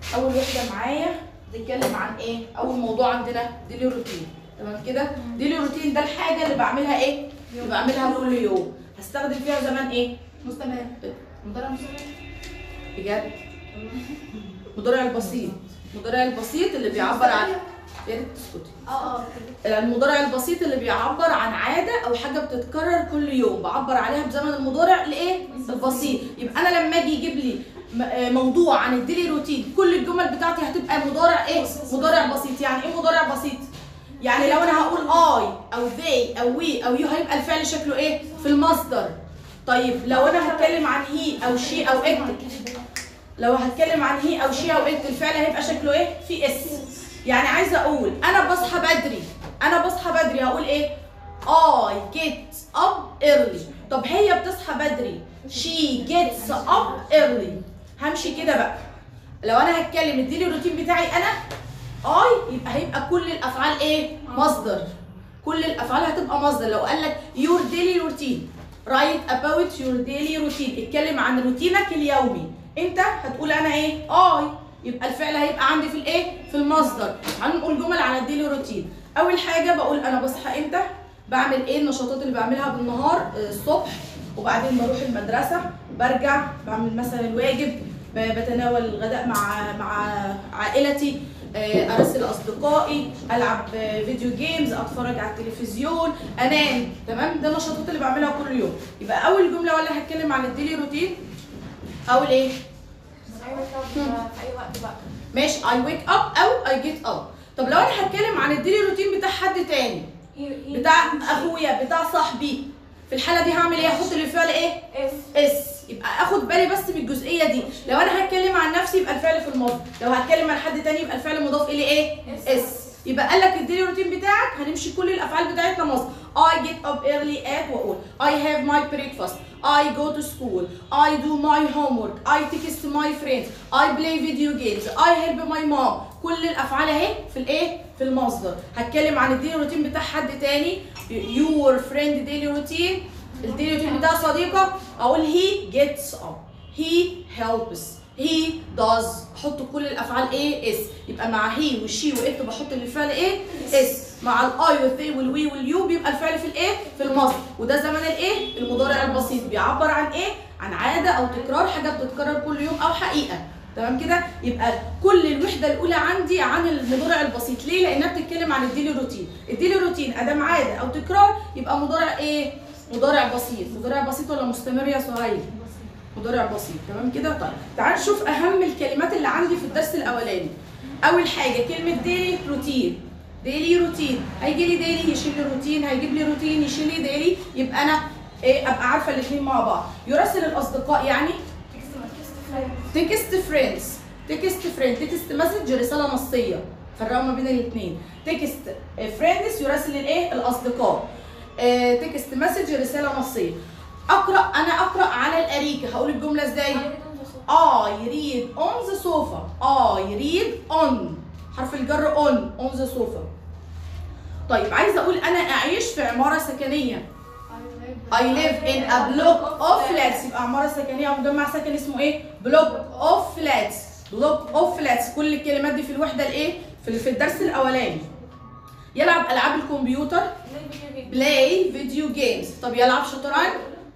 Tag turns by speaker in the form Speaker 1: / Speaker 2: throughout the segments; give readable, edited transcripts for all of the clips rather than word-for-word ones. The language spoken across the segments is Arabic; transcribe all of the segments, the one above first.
Speaker 1: اول وحده معايا بتتكلم عن ايه؟ اول موضوع عندنا ديلي روتين. تمام كده؟ ديلي روتين ده الحاجه اللي بعملها ايه؟ اللي بعملها كل يوم. هستخدم فيها زمان ايه؟
Speaker 2: مستمر. مضارع مستمر.
Speaker 1: بجد؟ المضارع البسيط. المضارع البسيط اللي بيعبر عن، يا ريت تسكتي. المضارع البسيط اللي بيعبر عن عاده او حاجه بتتكرر كل يوم، بعبر عليها بزمن المضارع الايه؟ البسيط. يبقى انا لما اجي يجيب لي موضوع عن الديلي روتين، كل الجمل بتاعتي هتبقى مضارع ايه؟ مضارع بسيط. يعني ايه مضارع بسيط؟ يعني لو انا هقول اي او they او we او you هيبقى الفعل شكله ايه؟ في المصدر. طيب لو انا هتكلم عن هي او شي او ات، لو هتكلم عن هي او شي او ات الفعل هيبقى شكله ايه؟ في اس. يعني عايزه اقول انا بصحى بدري، انا بصحى بدري هقول ايه؟ I get up early. طب هي بتصحى بدري، she gets up early. همشي كده بقى. لو انا هتكلم الديلي روتين بتاعي انا I، يبقى هيبقى كل الافعال ايه؟ مصدر. كل الافعال هتبقى مصدر. لو قال لك your daily routine، write about your daily routine، اتكلم عن روتينك اليومي، انت هتقول انا ايه؟ I، يبقى الفعل هيبقى عندي في الايه؟ في المصدر. هنقول جمل على الديلي روتين. اول حاجه بقول انا بصحى امتى، بعمل ايه النشاطات اللي بعملها بالنهار الصبح، وبعدين بروح المدرسه، برجع بعمل مثلا الواجب، بتناول الغداء مع عائلتي، ارسل اصدقائي، العب فيديو جيمز، اتفرج على التلفزيون، انام. تمام؟ ده النشاطات اللي بعملها كل يوم. يبقى اول جمله ولا هتكلم عن الديلي روتين اقول ايه؟
Speaker 2: في اي وقت بقى.
Speaker 1: ماشي، I wake up او I get up. طب لو انا هتكلم عن الديلي روتين بتاع حد تاني، بتاع اخويا، بتاع صاحبي، في الحاله دي هعمل ايه؟ هحط للفعل ايه؟ اس. يبقى اخد بالي بس من الجزئيه دي. لو انا هتكلم عن نفسي يبقى الفعل في الماضي، لو هتكلم عن حد تاني يبقى الفعل مضاف اليه ايه؟ اس. يبقى قال لك الديلي روتين بتاعك هنمشي كل الافعال بتاعتنا مصدر. I get up early at واقول I have my breakfast، I go to school، I do my homework، I text my friends، I play video games، I help my mom. كل الافعال اهي في الايه؟ في المصدر. هتكلم عن الديلي روتين بتاع حد تاني، your friend daily routine، الديلي روتين بتاع صديقك، اقول he gets up، he helps، he does. احط كل الافعال ايه؟ اس. يبقى مع هي والشي وات بحط للفعل ايه؟ اس. مع الاي والثي والوي واليو بيبقى الفعل في الايه؟ في المصدر. وده زمن الايه؟ المضارع البسيط، بيعبر عن ايه؟ عن عاده او تكرار حاجه بتتكرر كل يوم او حقيقه. تمام كده؟ يبقى كل الوحده الاولى عندي عن المضارع البسيط. ليه؟ لانها بتتكلم عن الديلي روتين. الديلي روتين ادام عاده او تكرار يبقى مضارع ايه؟ مضارع بسيط. مضارع بسيط ولا مستمر يا سهيل؟ مضارع بسيط. تمام كده؟ طيب تعال نشوف اهم الكلمات اللي عندي في الدرس الاولاني. اول حاجه كلمه ديلي روتين. ديلي روتين، هيجي لي ديلي يشيل لي روتين، هيجيب لي روتين يشيل لي ديلي، يبقى انا ايه؟ ابقى عارفه الاثنين مع بعض. يراسل الاصدقاء يعني تكست فريندز. تكست فريند، تكست مسج رساله نصيه، فرقوا ما بين الاثنين. تكست فريندز يراسل الايه؟ الاصدقاء. تكست مسج رساله نصيه. اقرا، انا اقرا على الاريكه، هقول الجمله ازاي؟ I read on the sofa. I read on، حرف الجر on the sofa. طيب عايزه اقول انا اعيش في عماره سكنيه. I live in a block of flats. يبقى عماره سكنيه او مجمع سكني اسمه ايه؟ block of flats. block of flats. كل الكلمات دي في الوحده الايه؟ في الدرس الاولاني. يلعب العاب الكمبيوتر play video games. طب يلعب شطرنج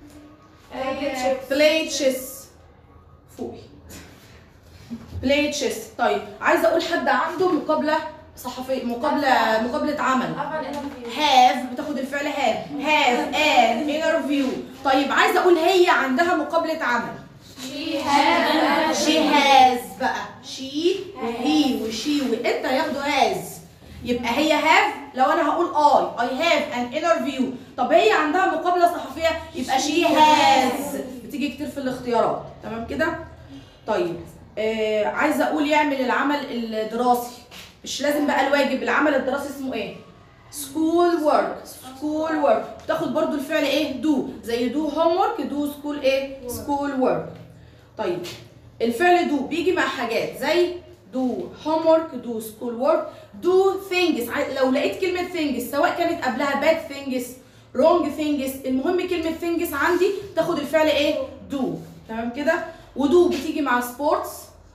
Speaker 1: play chess. فوقي play chess. طيب عايزه اقول حد عنده مقابله صحفيه، مقابله عمل. have بتاخد الفعل have an interview. طيب عايزه اقول هي عندها مقابله عمل. she has بقى she وهي وشي وانت ياخدوا has. يبقى هي have. لو انا هقول I have an interview، طب هي عندها مقابله صحفيه يبقى she has. بتيجي كتير في الاختيارات. تمام كده؟ طيب عايزه اقول يعمل العمل الدراسي، مش لازم بقى الواجب، العمل الدراسي اسمه ايه؟ school work. school work بتاخد برضو الفعل ايه؟ do، زي do homework do school ايه؟ school work. طيب الفعل do بيجي مع حاجات زي do homework do school work do things. لو لقيت كلمه things سواء كانت قبلها bad things wrong things، المهم كلمه things عندي تاخد الفعل ايه؟ do. تمام كده؟ ودو بتيجي مع سبورتس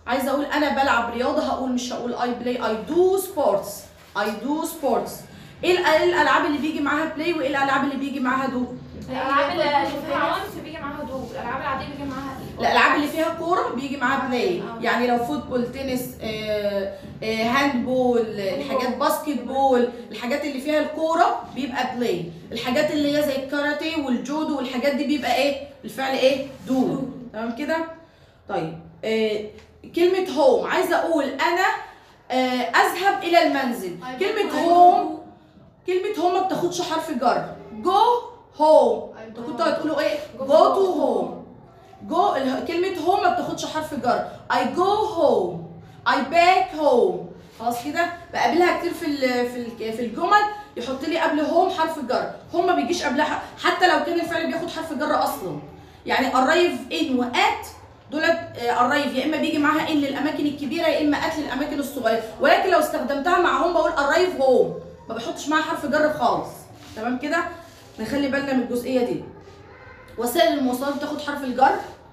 Speaker 1: عايزه اقول انا بلعب رياضه هقول مش هقول I play I do sports. I do sports. ايه الالعاب اللي بيجي معاها play وايه الالعاب اللي بيجي معاها do؟
Speaker 2: الالعاب اللي فيها عنف بيجي معاها دو، الالعاب العاديه بيجي معاها
Speaker 1: الالعاب اللي فيها كوره بيجي معاها بلاي، يعني لو فوتبول، تنس، هاندبول، الحاجات باسكت بول، الحاجات اللي فيها الكوره بيبقى بلاي. الحاجات اللي هي زي الكاراتيه والجودو والحاجات دي بيبقى ايه؟ الفعل ايه؟ دو. تمام كده؟ طيب كلمه هوم عايزه اقول انا اذهب الى المنزل. كلمه هوم ما بتاخدش حرف جر. جو هوم، انتوا كنتوا هتقولوا ايه؟ جو تو هوم. جو كلمة هوم ما بتاخدش حرف جر. I go home. I back home. خلاص كده؟ بقابلها كتير في الجمل يحط لي قبل هوم حرف جر. هوم ما بيجيش قبلها حتى لو كان الفعل بياخد حرف جر اصلا. يعني arrive in وات دولت arrive يا اما بيجي معاها ان للاماكن الكبيره يا اما ات للاماكن الصغيره، ولكن لو استخدمتها مع هوم بقول arrive home، ما بحطش معاها حرف جر خالص. تمام كده؟ نخلي بالنا من الجزئيه دي. وسائل المواصلات بتاخد حرف الجر.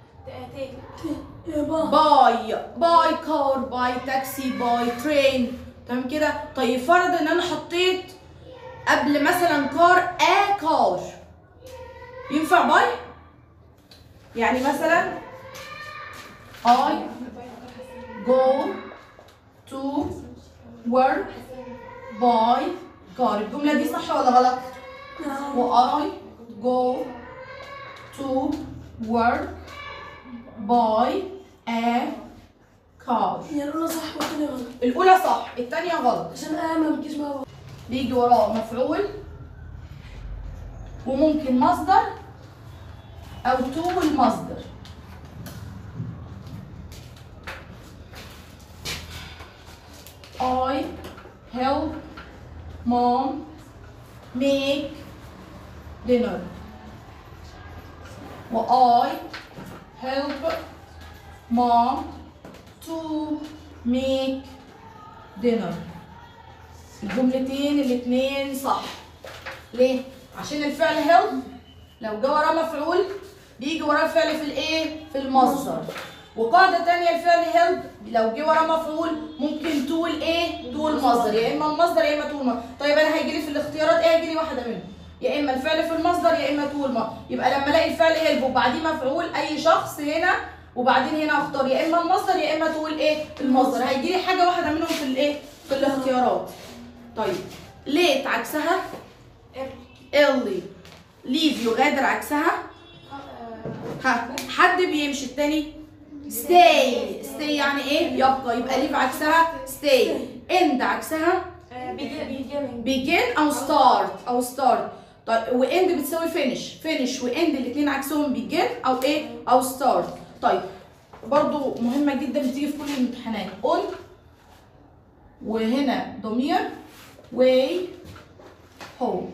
Speaker 1: باي كار، باي تاكسي، باي ترين. تمام كده؟ طيب فرض ان انا حطيت قبل مثلا كار كار، ينفع باي؟ يعني مثلا I go to work by car. الجملة دي صح ولا غلط؟ و I go to work by a car.
Speaker 3: يعني الأولى صح والتانية غلط.
Speaker 1: الأولى صح، التانية غلط.
Speaker 3: عشان ما بتجيش مع بعض.
Speaker 1: بيجي وراه مفعول وممكن مصدر أو تو المصدر. I help mom make dinner. و I help mom to make dinner. الجملتين الاتنين صح. ليه؟ عشان الفعل help لو جه وراه مفعول بيجي وراه الفعل في الايه؟ في المصدر. وقاعدة تانية الفعل help لو جه وراه مفعول ممكن تو الايه؟ تو المصدر، يا اما المصدر يا اما تو المصدر. طيب انا هيجي لي في الاختيارات ايه؟ هيجي لي واحده منهم، يا اما الفعل في المصدر يا اما تو المصدر. يبقى لما الاقي الفعل help وبعديه مفعول اي شخص هنا وبعدين هنا اختار يا اما المصدر يا اما تو الايه؟ المصدر. هيجي لي حاجه واحده منهم في الايه؟ في الاختيارات. طيب late عكسها early. leave يغادر عكسها حد بيمشي. التاني stay يعني ايه؟ يبقى. يبقى leave عكسها stay. end عكسها begin او start. طيب واند بتساوي finish واند الاثنين عكسهم begin او ايه؟ او start. طيب برضو مهمه جدا بتيجي في كل الامتحانات on وهنا ضمير way home.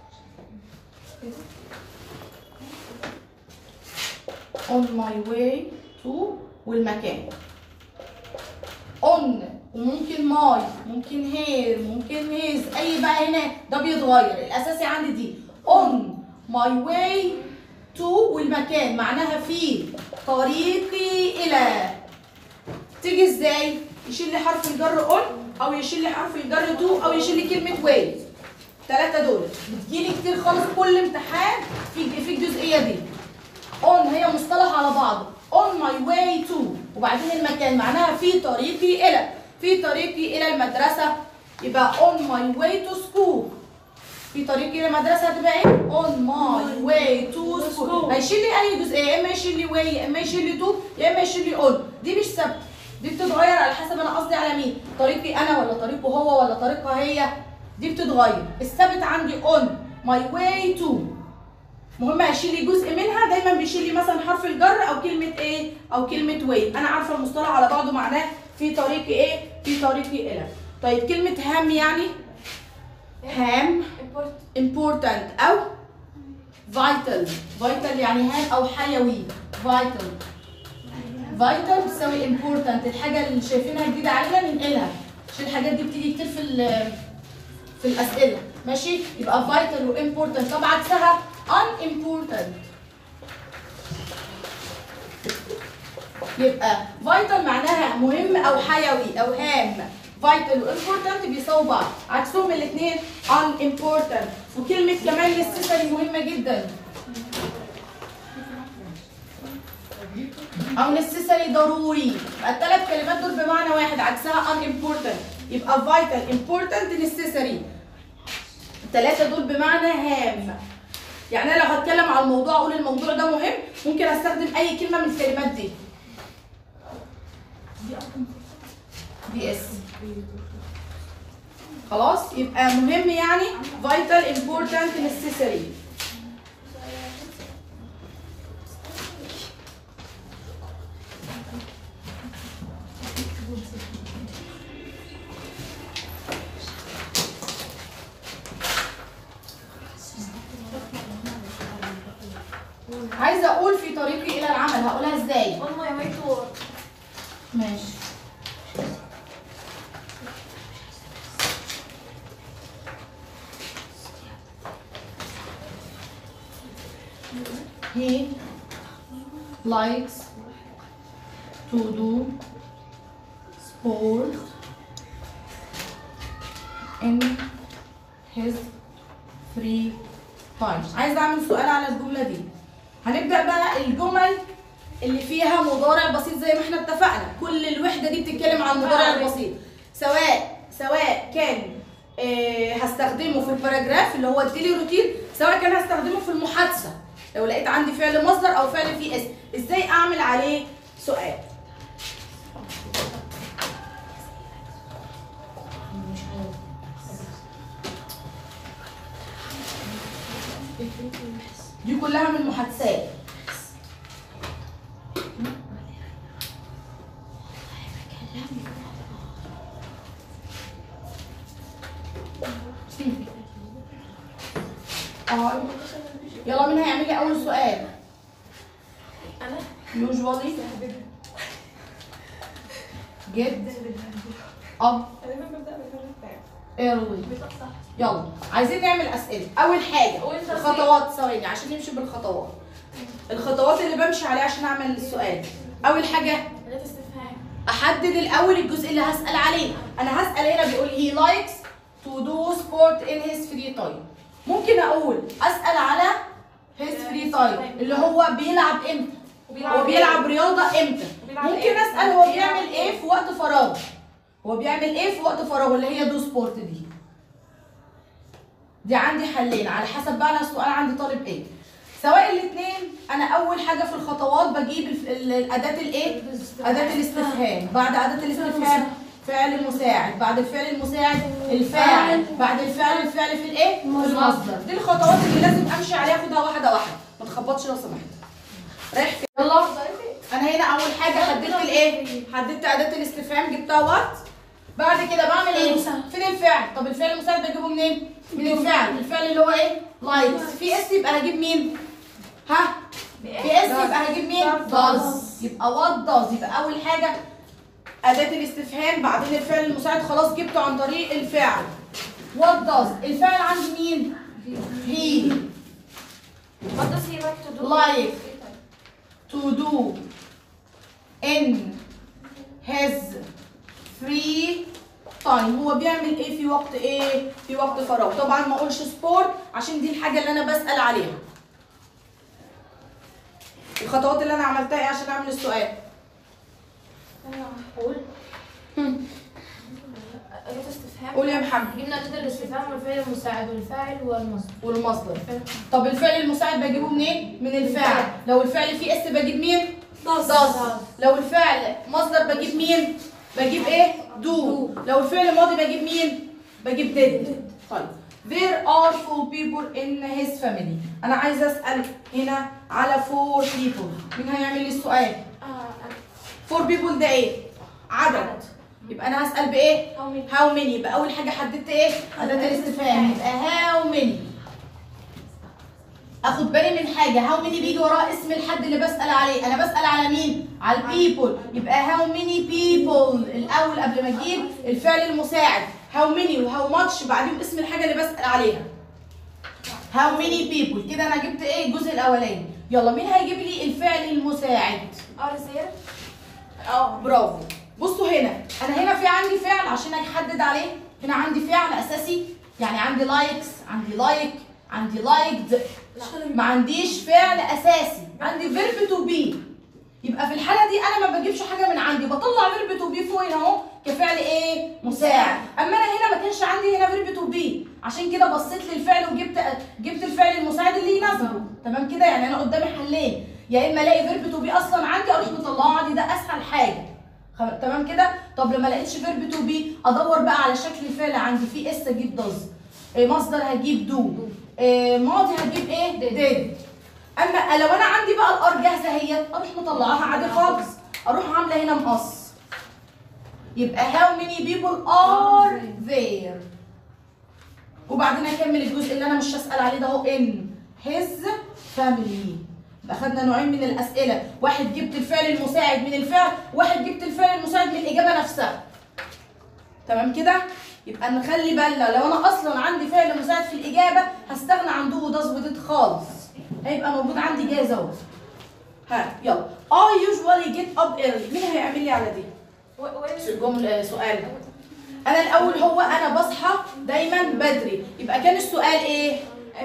Speaker 1: on my way to والمكان. on وممكن ماي ممكن هير ممكن هيز اي بقى هنا ده بيتغير. الاساسي عندي دي on my way to والمكان معناها في طريقي الى. تيجي ازاي؟ يشيل لي حرف الجر on او يشيل لي حرف الجر to او يشيل لي كلمه way. الثلاثه دول بتجيلي كتير خالص كل امتحان في الجزئيه دي. on هي مصطلح على بعضه on my way to وبعدين المكان معناها في طريقي الى. في طريقي الى المدرسه يبقى on my way to school. في طريقي الى المدرسه هتبقى ايه؟ on my way to school. هيشيل لي اي جزئيه، يا اما يشيل لي way يا اما يشيل لي to يا اما يشيل لي on. دي مش ثابته، دي بتتغير على حسب انا قصدي على مين، طريقي انا ولا طريقه هو ولا طريقها هي. دي بتتغير. الثابت عندي on my way to. مهم هيشيل لي جزء منها، دايما بيشيل لي مثلا حرف الجر او كلمه ايه؟ او كلمه way. انا عارفه المصطلح على بعضه معناه في طريقي ايه؟ في طريقي الى. طيب كلمه هام يعني هام important او vital. vital يعني هام او حيوي. vital بتساوي important. الحاجه اللي شايفينها جديده علينا ننقلها عشان الحاجات دي بتيجي كتير في الاسئله. ماشي؟ يبقى vital و important. طب عكسها unimportant. يبقى فايتال معناها مهم او حيوي او هام. فايتال وامبورتنت بيساووا بعض، عكسهم الاثنين unimportant. وكلمه كمان necessary مهمه جدا، او necessary ضروري. يبقى الثلاث كلمات دول بمعنى واحد، عكسها unimportant. يبقى vital important necessary، الثلاثه دول بمعنى هام. يعني انا لو هتكلم على الموضوع اقول الموضوع ده مهم، ممكن استخدم اي كلمه من الكلمات دي. دي اس خلاص. يبقى مهم يعني vital important necessary. عايزه اقول في طريقي الى العمل، هقولها ازاي؟
Speaker 2: On my way to work.
Speaker 1: ماشي. He likes to do sport in his free time. عايزه اعمل سؤال على الجمله دي. هنبدا بقى الجمل اللي فيها مضارع بسيط زي ما احنا اتفقنا. كل الوحده دي بتتكلم عن المضارع البسيط، سواء كان هستخدمه في الباراجراف اللي هو الديلي روتين، سواء كان هستخدمه في المحادثه لو لقيت عندي فعل مصدر او فعل فيه اسم. ازاي اعمل عليه سؤال؟ دي كلها من المحادثات. يلا مين هيعمل لي اول سؤال؟
Speaker 2: انا
Speaker 1: usually get up early. يلا عايزين نعمل اسئله. اول حاجه الخطوات، ثواني عشان نمشي بالخطوات. الخطوات اللي بمشي عليها عشان اعمل السؤال. اول حاجه
Speaker 2: اداه استفهام.
Speaker 1: احدد الاول الجزء اللي هسال عليه. انا هسال هنا بيقول he likes to do sport in his free time. ممكن اقول اسال على his free time اللي هو بيلعب امتى، هو بيلعب رياضه امتى. ممكن اسال هو بيعمل ايه في وقت فراغه، هو بيعمل ايه في وقت فراغه اللي هي دو سبورت دي عندي حلين على حسب بقى انا السؤال عندي طالب ايه. سواء الاثنين انا اول حاجه في الخطوات بجيب الاداه الايه؟ اداه الاستفهام. بعد اداه الاستفهام فعل مساعد، بعد الفعل المساعد الفاعل، بعد الفعل في الايه؟ في المصدر. دي الخطوات اللي لازم امشي عليها، خدها واحده واحده ما تخبطش لو سمحت. رايح فين؟ يلا انا هنا اول حاجه حددت الايه؟ حددت اداه الاستفهام جبتها وات. بعد كده بعمل ايه؟ فين الفعل؟ طب الفعل المساعد بجيبه منين؟ من الفعل اللي هو ايه؟ لايكس. في اس يبقى هجيب مين؟ ها؟ في اس يبقى هجيب مين؟ does. يبقى what does. يبقى اول حاجه اداه الاستفهام، بعدين الفعل المساعد خلاص جبته عن طريق الفعل. what does. الفعل عندي مين؟ he.
Speaker 2: What does he like to do?
Speaker 1: like to do in his free time. هو بيعمل ايه في وقت ايه؟ في وقت فراغ. طبعا ما اقولش سبورت عشان دي الحاجه اللي انا بسال عليها. الخطوات اللي انا عملتها ايه عشان اعمل السؤال؟
Speaker 2: انا هقول اداه استفهام.
Speaker 1: قول يا محمد.
Speaker 4: جبنا اداه الاستفهام والفعل المساعد والفاعل
Speaker 1: والمصدر. طب الفعل المساعد بجيبه منين؟ من الفعل. لو الفعل فيه اس بجيب مين؟ does. لو الفعل مصدر بجيب مين؟ بجيب ايه؟ do. لو الفعل ماضي بجيب مين؟ بجيب did. طيب there are 4 people in his family. انا عايزه اسال هنا على 4 people. مين هيعمل لي السؤال؟ 4 people ده ايه؟ عدد. يبقى انا هسال بايه؟ how many. يبقى اول حاجه حددت ايه؟ اداه الاستفهام. يبقى how many. اخد بالي من حاجه، how many بيجي وراها اسم الحد اللي بسال عليه. انا بسال على مين؟ على البيبل. يبقى how many people الاول قبل ما اجيب الفعل المساعد. how many و how much بعدين اسم الحاجه اللي بسال عليها. how many people. كده انا جبت ايه؟ الجزء الاولاني. يلا مين هيجيب لي الفعل المساعد؟
Speaker 2: are there.
Speaker 1: برافو. بصوا هنا انا هنا في عندي فعل عشان احدد عليه. هنا عندي فعل اساسي، يعني عندي لايكس، عندي لايك، عندي لايكد. ما عنديش فعل اساسي، عندي فيرب تو بي. يبقى في الحاله دي انا ما بجيبش حاجه من عندي، بطلع فيرب تو بي فوق هنا اهو كفعل ايه؟ مساعد. اما انا هنا ما كانش عندي هنا فيرب تو بي، عشان كده بصيت للفعل وجبت الفعل المساعد اللي يناسبه. تمام كده؟ يعني انا قدامي حلين، يا اما الاقي فيرب تو بي اصلا عندي اروح مطلعه عندي، ده اسهل حاجه. تمام كده؟ طب لما لقيتش فيرب تو بي ادور بقى على شكل الفعل عندي. في اس اجيب داز، مصدر هجيب دو، ماضي هجيب ايه؟ ديد. اما لو انا عندي بقى الار جاهزه اهيت اروح مطلعاها عادي خالص، اروح عامله هنا مقص. يبقى how many people are there. وبعدين اكمل الجزء اللي انا مش هسال عليه ده اهو in his family. يبقى خدنا نوعين من الاسئله، واحد جبت الفعل المساعد من الفعل، واحد جبت الفعل المساعد من الاجابه نفسها. تمام كده؟ يبقى نخلي بالنا لو انا اصلا عندي فعل مساعد في الاجابه هستغنى عن دو وداز وديد خالص، هيبقى موجود عندي جاهز اهو. ها يلا. I usually get up early. مين هيعمل لي على دي؟ جمله سؤال. انا الاول هو انا بصحى دايما بدري، يبقى كان السؤال ايه؟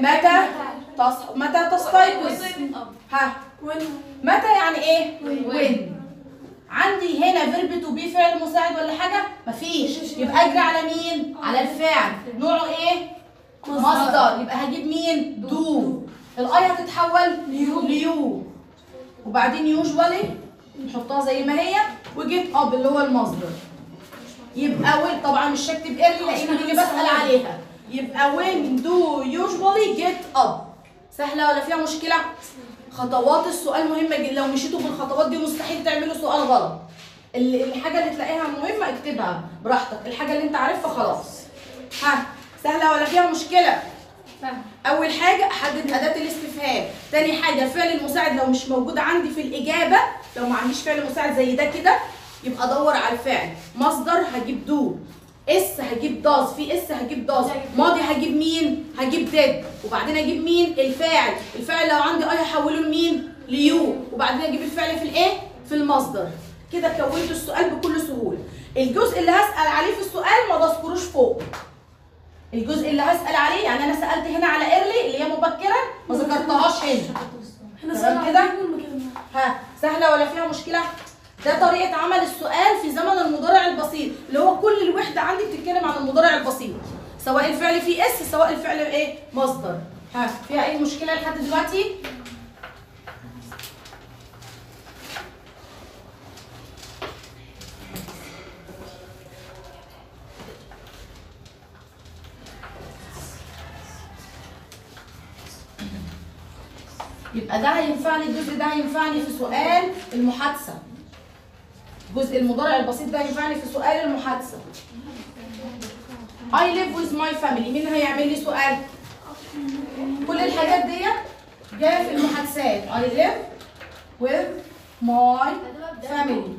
Speaker 1: متى تستيقظ؟ ها متى يعني ايه؟ when. عندي هنا فيرب تو بي فعل مساعد ولا حاجه؟ مفيش، يبقى اجري على مين؟ على الفعل. نوعه ايه؟ مصدر. يبقى هجيب مين؟ دو. الاي هتتحول ليو، وبعدين يوجوالي نحطها زي ما هي، وجيت اب اللي هو المصدر. يبقى وين طبعا مش هكتب ايرلي لان دي اللي بسال عليها. يبقى وين دو يوجوالي جيت اب. سهله ولا فيها مشكله؟ خطوات السؤال مهمه جدا، لو مشيتوا بالخطوات دي مستحيل تعملوا سؤال غلط. الحاجه اللي تلاقيها مهمه اكتبها براحتك، الحاجه اللي انت عارفها خلاص. ها سهله ولا فيها مشكله؟ اول حاجه احدد اداه الاستفهام. تاني حاجه الفعل المساعد لو مش موجود عندي في الاجابه، لو ما عنديش فعل مساعد زي ده كده يبقى ادور على الفعل. مصدر هجيب دو، اس هجيب داز، في اس هجيب داز، ماضي هجيب مين؟ هجيب ديد، وبعدين اجيب مين؟ الفاعل. الفاعل لو عندي اي هحوله لمين؟ ليو، وبعدين اجيب الفعل في الايه؟ في المصدر. كده كونت السؤال بكل سهوله. الجزء اللي هسال عليه في السؤال ما بذكروش فوق. الجزء اللي هسال عليه يعني انا سالت هنا على ايرلي اللي هي مبكرا ما ذكرتهاش هنا. تمام كده؟ ها سهله ولا فيها مشكله؟ ده طريقه عمل السؤال في زمن المضارع البسيط، اللي هو كل الوحده عندي بتتكلم عن المضارع البسيط، سواء الفعل فيه اس سواء الفعل ايه؟ مصدر. ها فيها اي مشكله لحد دلوقتي؟ يبقى ده هينفعني، الجزء ده هينفعني في سؤال المحادثه. جزء المضارع البسيط ده هينفعني في سؤال المحادثه. I live with my family. مين هيعمل لي سؤال؟ كل الحاجات دي جايه في المحادثات. I live with my family.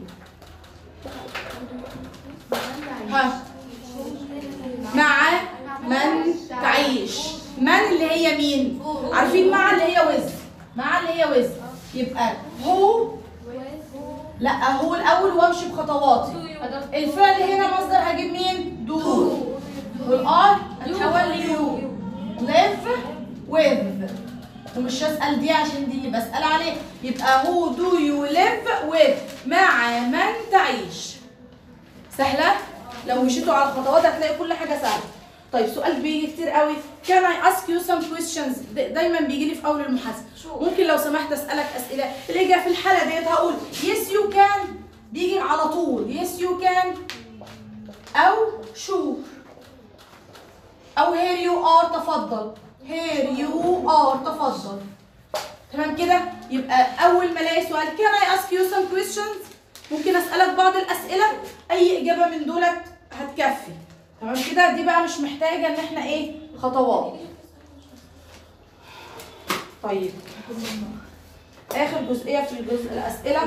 Speaker 1: ها مع من تعيش. من اللي هي مين؟ عارفين مع اللي هي with. مع اللي هي with. يبقى هو، لا هو الاول وامشي بخطواتي. الفعل هنا مصدر هجيب مين؟ دو، والار هتحول ليو. live with، ومش هسال دي عشان دي اللي بسال عليه. يبقى هو دو يو live with، مع من تعيش. سهله؟ لو مشيتوا على الخطوات هتلاقي كل حاجه سهله. طيب سؤال بيجي كتير قوي، can I ask you some questions؟ دايما بيجي لي في اول المحادثه. ممكن لو سمحت اسالك اسئله. الاجابه في الحاله ديت هقول yes you can، بيجي على طول yes you can، او sure، او here you are تفضل، here you are تفضل. تمام كده؟ يبقى اول ما الاقي سؤال can I ask you some questions ممكن اسالك بعض الاسئله، اي اجابه من دولت هتكفي. تمام كده؟ دي بقى مش محتاجه ان احنا ايه؟ خطوات. طيب اخر جزئيه في الجزء الاسئله.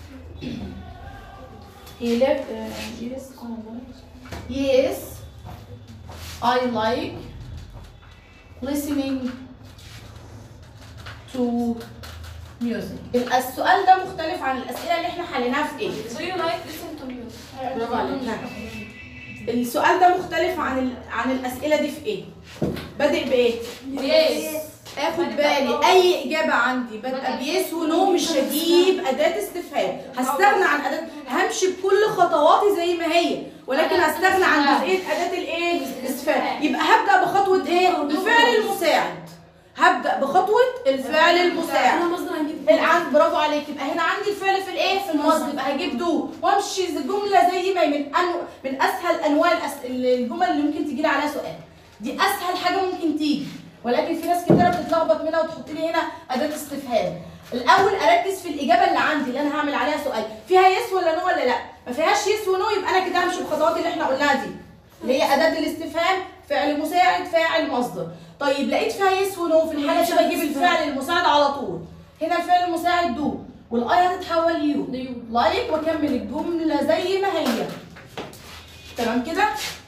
Speaker 1: yes I like listening to music. يبقى السؤال ده مختلف عن الاسئله اللي احنا حليناها في ايه؟
Speaker 2: Do you like listen to music؟
Speaker 1: برافو عليك. السؤال ده مختلف عن الاسئله دي في ايه؟ بادئ بايه؟
Speaker 2: Yes.
Speaker 1: اخد بالي اي اجابه عندي بادئه بيس ونو، مش هجيب اداه استفهام، هستغنى عن اداه، همشي بكل خطواتي زي ما هي، ولكن هستغنى عن جزئيه اداه الايه؟ الاستفهام. يبقى هبدا بخطوه ايه؟ الفعل المساعد. هبدا بخطوه الفعل المساعد.
Speaker 3: انا مصدر هنجيب
Speaker 1: برافو عليك. يبقى هنا عندي الفعل في الايه؟ في المصدر، يبقى هجيب دو وامشي الجمله زي ما هي، من اسهل انواع الجمل اللي ممكن تجي لي عليها سؤال. دي اسهل حاجه ممكن تيجي، ولكن في ناس كتيره بتتلخبط منها وتحط لي هنا اداه استفهام. الاول اركز في الاجابه اللي عندي اللي انا هعمل عليها سؤال، فيها يس ولا نو ولا لا؟ ما فيهاش يس ونو، يبقى انا كده همشي بالخطوات اللي احنا قلناها دي، اللي هي اداه الاستفهام، فعل مساعد، فاعل، مصدر. طيب لقيت فيها يس ونو، في الحاله دي بجيب الفعل المساعد على طول. هنا الفعل المساعد دو، والاي هتتحول يو، لايك، واكمل الجمله زي ما هي. تمام كده؟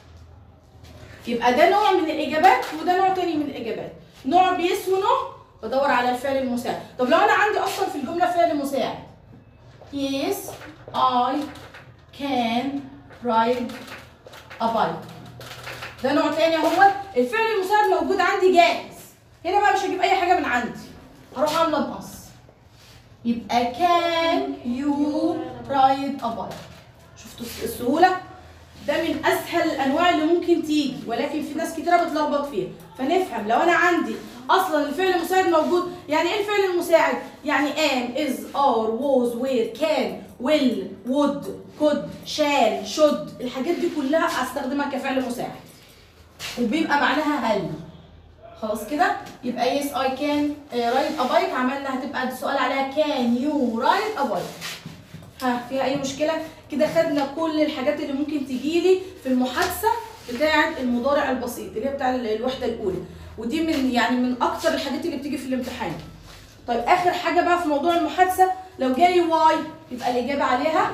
Speaker 1: يبقى ده نوع من الاجابات وده نوع تاني من الاجابات. نوع بيس ونو بدور على الفعل المساعد. طب لو انا عندي اصلا في الجمله فعل مساعد، yes I can ride a bike، ده نوع تاني اهو. الفعل المساعد موجود عندي جاهز، هنا بقى مش هجيب اي حاجه من عندي، هروح عامله مقص. يبقى can you ride a bike. شفتوا السهوله؟ ده من اسهل الانواع اللي ممكن تيجي، ولكن في ناس كتيره بتلخبط فيها. فنفهم لو انا عندي اصلا الفعل المساعد موجود، يعني ايه الفعل المساعد؟ يعني am is are was were can will would could shall should، الحاجات دي كلها استخدمها كفعل مساعد وبيبقى معناها هل. خلاص كده؟ يبقى yes I can ride a bike، عملنا هتبقى السؤال عليها can you ride a bike. ها فيها اي مشكله؟ كده خدنا كل الحاجات اللي ممكن تجيلي في المحادثه بتاعه المضارع البسيط اللي هي بتاع الوحده الاولى، ودي من اكتر الحاجات اللي بتيجي في الامتحان. طيب اخر حاجه بقى في موضوع المحادثه، لو جالي واي يبقى الاجابه عليها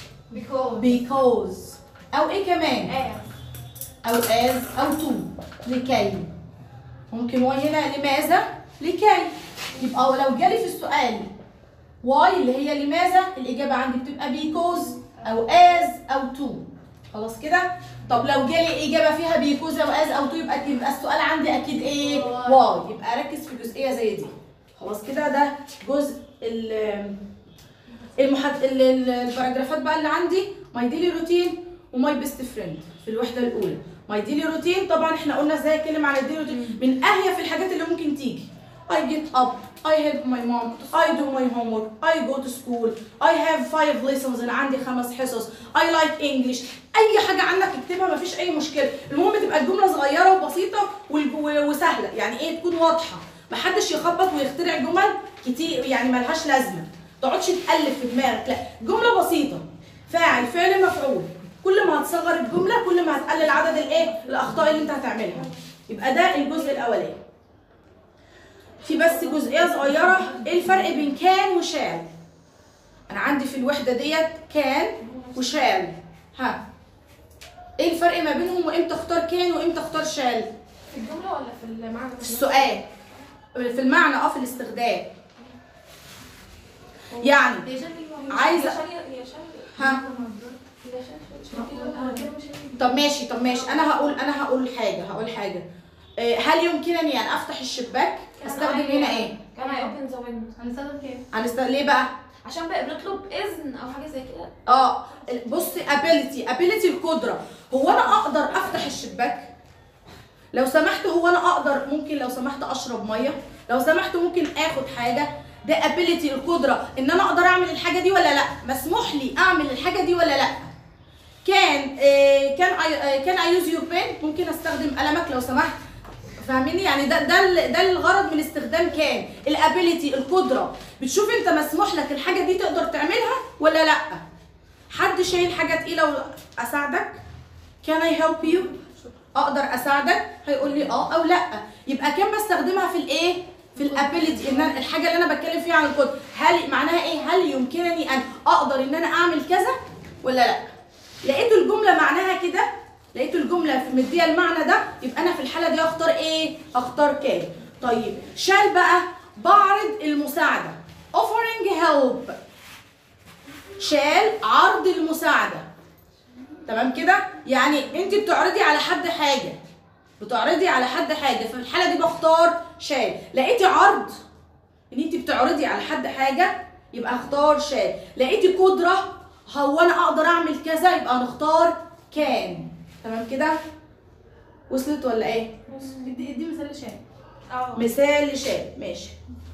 Speaker 1: because او ايه كمان؟ او as او to، لكي. ممكن واي هنا لماذا؟ لكي. يبقى لو جالي في السؤال واي اللي هي لماذا، الإجابة عندي بتبقى because أو as أو to. خلاص كده؟ طب لو جالي إجابة فيها because أو as أو to يبقى السؤال عندي أكيد إيه؟ واي. يبقى أركز في جزئية زي دي. خلاص كده؟ ده جزء الباراجرافات بقى اللي عندي، my daily routine وماي بيست فريند في الوحدة الأولى. my daily routine طبعا إحنا قلنا إزاي أتكلم عن الديلي روتين، من أهيف الحاجات اللي ممكن تيجي. I get up, I help my mom, I do my homework, I go to school, I have 5 lessons، أنا عندي 5 حصص، I like English. أي حاجة عندك اكتبها مفيش أي مشكلة، المهم تبقى الجملة صغيرة وبسيطة وسهلة، يعني إيه تكون واضحة، محدش يخبط ويخترع جمل كتير يعني ملهاش لازمة، ما تقعدش تألف في دماغك، لا، جملة بسيطة، فاعل فعل مفعول، كل ما هتصغر الجملة كل ما هتقلل عدد الأخطاء اللي أنت هتعملها. يبقى ده الجزء الأولاني. في بس جزئيه صغيره، ايه الفرق بين كان وشال؟ انا عندي في الوحده ديت كان وشال، ها ايه الفرق ما بينهم، وامتى اختار كان وامتى اختار شال؟
Speaker 2: في الجمله ولا في المعنى؟
Speaker 1: في السؤال، في المعنى، في الاستخدام. يعني عايزه ها طب ماشي انا هقول حاجه. هل يمكنني ان افتح الشباك؟ استخدم هنا ايه؟
Speaker 2: كان I open the window. هنستخدم كده.
Speaker 1: ليه بقى؟
Speaker 2: عشان بقى بنطلب اذن او حاجه زي كده.
Speaker 1: بصي ability القدره. هو انا اقدر افتح الشباك؟ لو سمحت هو انا اقدر ممكن لو سمحت اشرب ميه؟ لو سمحت ممكن اخد حاجه؟ ده ability القدره ان انا اقدر اعمل الحاجه دي ولا لا؟ مسموح لي اعمل الحاجه دي ولا لا؟ كان I use your pen، ممكن استخدم قلمك لو سمحت. فاهميني؟ يعني ده الغرض من استخدام كان، الابيليتي القدره، بتشوف انت مسموح لك الحاجه دي تقدر تعملها ولا لا. حد شايل حاجه تقيله اساعدك؟ كان I help you؟ اقدر اساعدك؟ هيقول لي او لا. يبقى كان بستخدمها في الايه؟ في الابيليتي، ان الحاجه اللي انا بتكلم فيها عن القدره، هل معناها ايه؟ هل يمكنني ان اقدر ان انا اعمل كذا ولا لا؟ لقيتوا الجمله معناها كده، لقيتوا الجمله في مديه المعنى ده، يبقى انا في الحاله دي اختار ايه؟ اختار كان. طيب شال بقى بعرض المساعده، offering help شال عرض المساعدة. تمام كده؟ يعني انت بتعرضي على حد حاجة، بتعرضي على حد حاجة، في الحالة دي بختار شال. لقيتي عرض ان انت بتعرضي على حد حاجة يبقى اختار شال. لقيتي قدرة هو انا اقدر اعمل كذا يبقى نختار كان. تمام كده؟ وصلت ولا ايه؟
Speaker 2: دي مثال لشاي.
Speaker 1: مثال لشال. ماشي.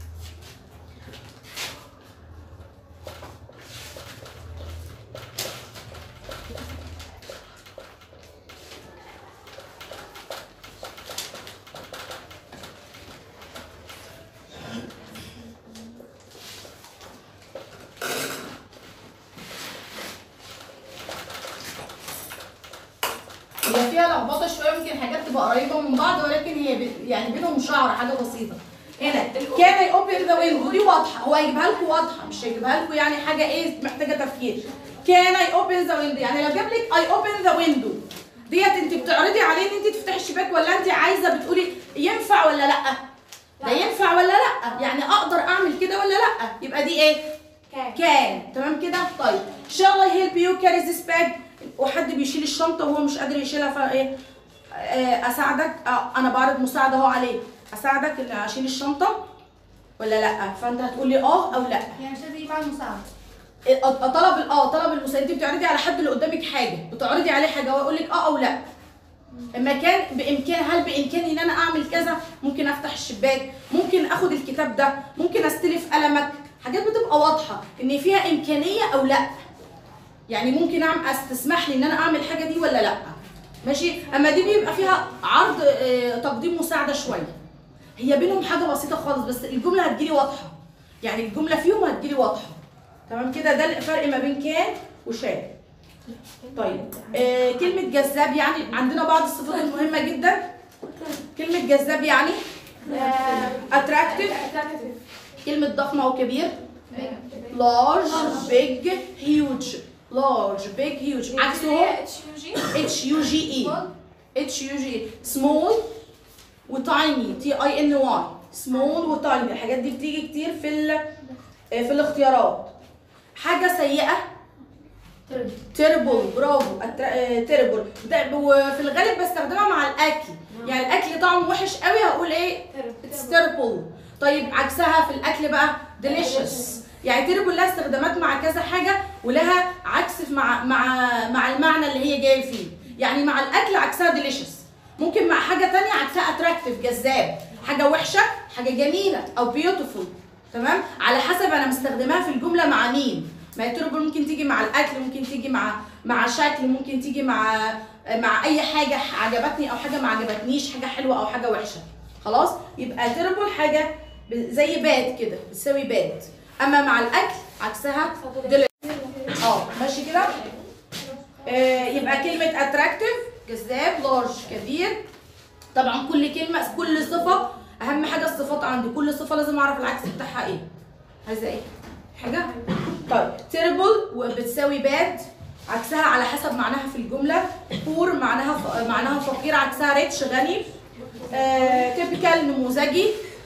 Speaker 1: هي فيها لخبطه شويه، ممكن حاجات تبقى قريبه من بعض ولكن هي يعني بينهم شعر حاجه بسيطه. هنا كان يوبن ذا ويندو دي واضحه، هو هيجيبها لكم واضحه مش هيجيبها لكم يعني حاجه ايه محتاجه تفكير. كان يوبن ذا ويندو يعني لو جاب لك اي اوبن ذا ويندو ديت انت بتعرضي عليه ان انت تفتحي الشباك ولا انت عايزه بتقولي ينفع ولا لا؟ ده ينفع ولا لا؟ يعني اقدر اعمل كده ولا لا؟ يبقى دي ايه؟ كان. تمام كده؟ طيب shall I help you carry this bag؟ وحد بيشيل الشنطه وهو مش قادر يشيلها فايه؟ اساعدك. انا بعرض مساعده اهو عليك، اساعدك ان اشيل الشنطه ولا لا؟ فانت هتقولي اه او لا.
Speaker 2: يعني مش لازم يجي بعد المساعدة.
Speaker 1: طلب المساعده. انت بتعرضي على حد اللي قدامك حاجه، بتعرضي عليه حاجه هو يقول لك اه او لا. اما كان بامكان، هل بامكاني ان انا اعمل كذا؟ ممكن افتح الشباك، ممكن اخد الكتاب ده، ممكن استلف قلمك. حاجات بتبقى واضحه ان فيها امكانيه او لا. يعني ممكن تسمح لي ان انا اعمل الحاجه دي ولا لا؟ ماشي. اما دي بيبقى فيها عرض تقديم مساعده شويه. هي بينهم حاجه بسيطه خالص بس الجمله هتجيلي واضحه. يعني الجمله فيهم هتجيلي واضحه. تمام كده؟ ده الفرق ما بين كان وشال. طيب كلمه جذاب يعني عندنا بعض الصفات المهمه جدا. كلمه جذاب يعني اتراكتيف. كلمه ضخمه وكبير large big huge. large big huge عكسه HUGE small وتايني TINY. small وتايني الحاجات دي بتيجي كتير في الاختيارات. حاجه سيئه terrible. برافو. terrible وفي الغالب بستخدمها مع الاكل. يعني الاكل طعمه وحش قوي هقول ايه؟ it's terrible. طيب عكسها في الاكل بقى delicious. يعني terrible لها استخدامات مع كذا حاجه ولها عكس مع المعنى اللي هي جايه فيه. يعني مع الاكل عكسها delicious، ممكن مع حاجه ثانيه عكسها attractive جذاب. حاجه وحشه حاجه جميله او beautiful. تمام؟ على حسب انا مستخدماها في الجمله مع مين. ما هي terrible ممكن تيجي مع الاكل، ممكن تيجي مع شكل، ممكن تيجي مع اي حاجه عجبتني او حاجه ما عجبتنيش، حاجه حلوه او حاجه وحشه. خلاص؟ يبقى terrible حاجه زي باد كده بتساوي باد. اما مع الاكل عكسها ماشي كده. يبقى كلمه اتراكتيف جذاب، لارج كبير. طبعا كل صفه اهم حاجه الصفات عندي، كل صفه لازم اعرف العكس بتاعها ايه. عايزه ايه؟ حاجه؟ طيب تيربل وبتساوي باد عكسها على حسب معناها في الجمله. بور معناها فقير عكسها ريتش غني. تيبيكال نموذجي.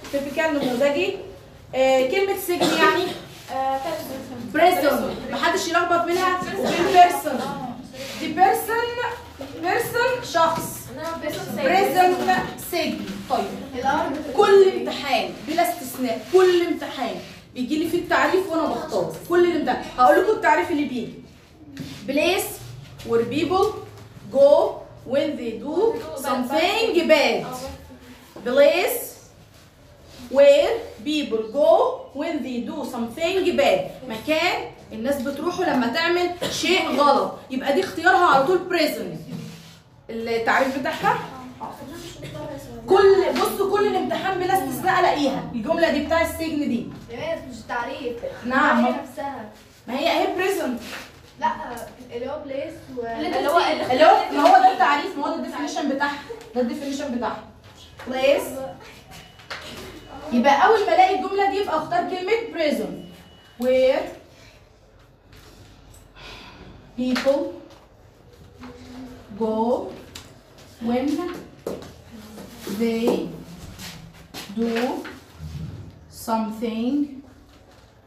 Speaker 1: كلمة سجن يعني بريزون. محدش يلخبط منها وبين بيرسون. دي بيرسون شخص، بريزون سجن. طيب كل امتحان بلا استثناء، كل امتحان بيجي لي فيه التعريف وانا بختار. كل الامتحان هقول لكم التعريف اللي بيجي. place where people go when they do something bad. place where people go when they do something bad. مكان الناس بتروحه لما تعمل شيء غلط. يبقى دي اختيارها على طول prison. التعريف بتاعها كل الامتحان بلا استثناء الاقيها الجمله دي بتاع السجن دي.
Speaker 2: مش تعريف.
Speaker 1: نعم
Speaker 2: هي نفسها.
Speaker 1: ما هي اهي prison.
Speaker 2: لا اللي هو بليس
Speaker 1: اللي هو ما هو ده التعريف، ما هو ده الديفينيشن بتاعها. place. يبقى اول ما الاقي الجمله دي يبقى اختار كلمه prison where people go when they do something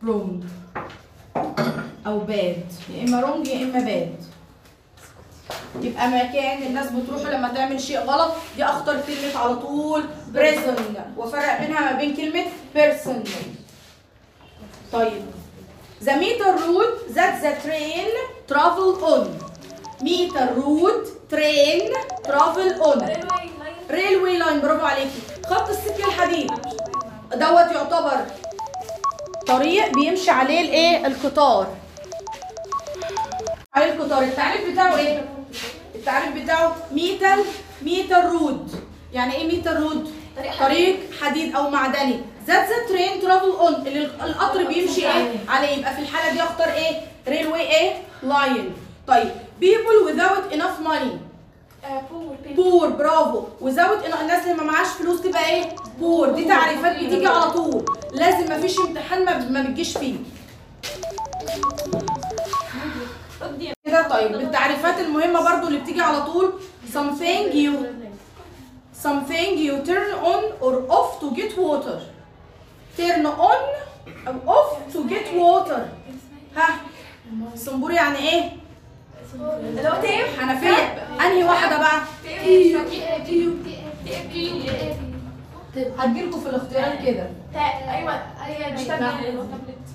Speaker 1: wrong او bad، يا اما wrong يا اما bad. يبقى مكان الناس بتروحه لما تعمل شيء غلط، دي اختار كلمه على طول present وافرق بينها ما بين كلمه person. طيب the meter route that the train travel on. meter route train travel on. railway line، برافو عليكي. خط السكه الحديد دوت يعتبر طريق بيمشي عليه الايه؟ القطار. عليه القطار. التعريف بتاعه ايه؟ التعريف بتاعه ميتر رود. يعني ايه ميتر رود؟ طريق حديد او معدني. ذات ذا ترين ترافل اون، اللي القطر بيمشي ايه؟ عليه. يبقى في الحاله دي اختار ايه؟ ريلوي ايه؟ لاين. طيب people without enough money. بور، برافو. without الناس اللي ما معاش فلوس تبقى ايه؟ بور. دي تعريفات بتيجي على طول، لازم ما فيش امتحان ما بتجيش فيه كده. طيب التعريفات المهمه برضو اللي بتيجي على طول something you turn on or off to get water. turn on او off to get water. ها صنبور يعني ايه؟
Speaker 2: اللي هو تيب
Speaker 1: حنفيه. انهي واحده بقى؟ هتجيلكوا في الاختيارات كده.
Speaker 2: ايوه مش تابلت.